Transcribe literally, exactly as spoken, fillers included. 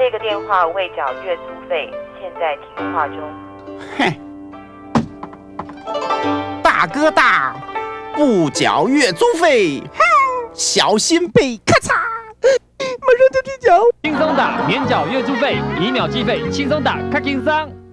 这个电话未缴月租费，现在停话中。 哼，大哥大，不缴月租费，哼，小心被咔嚓，马上就去缴。 轻松打，免缴月租费，一秒计费，轻松打，卡轻松。